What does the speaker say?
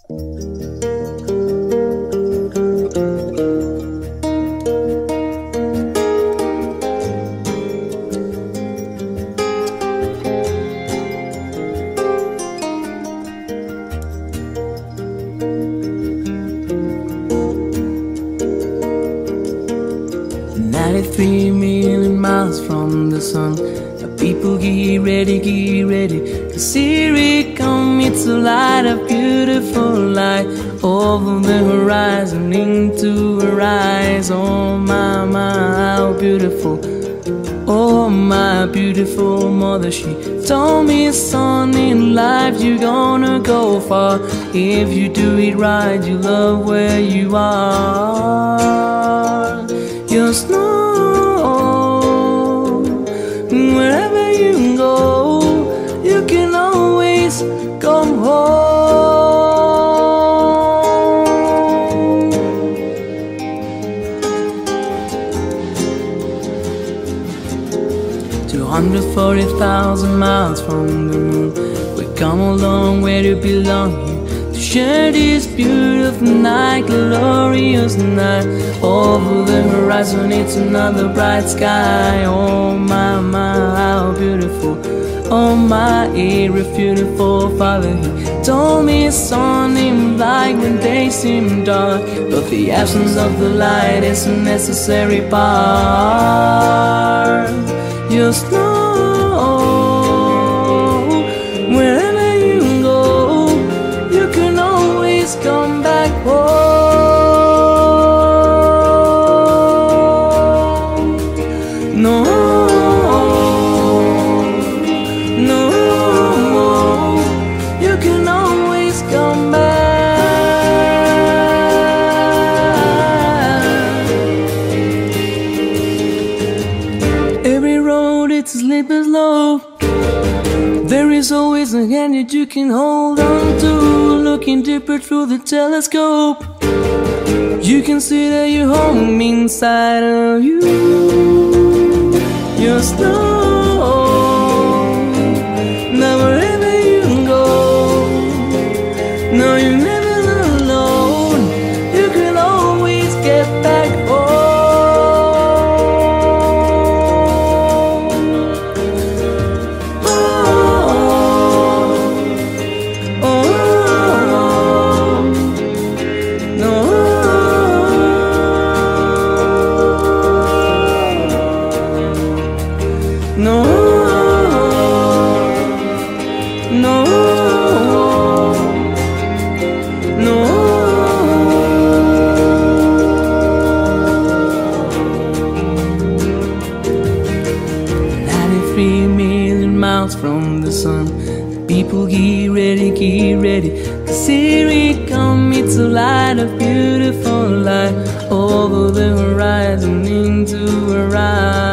93 million miles from the sun. The people get ready, 'cause here it comes, it's a light, a beautiful light, over the horizon, into her eyes. Oh my, my, how beautiful. Oh my beautiful mother, she told me, son, in life you're gonna go far. If you do it right, you love where you are. Just know, wherever you go, you can always come home. 240,000 miles from the moon, we come a long way to belong here, to share this beautiful night, glorious night. Over the horizon, it's another bright sky. Oh my, my, how beautiful. Oh my, irrefutable Father, he told me, son, in light when they seem dark, but the absence of the light is a necessary part. Just know, wherever you go, you can always come back home. No, no, you can always come back. Every road, it's a slippery slope. There is always a hand that you can hold on to. Looking deeper through the telescope, you can see that you're home inside of you. Just know, now wherever you go, no, you're never alone. You can always get back home. No, no, no. 93 million miles from the sun. People get ready, 'cause here it comes, it's a light, a beautiful light, over the horizon, into her eyes.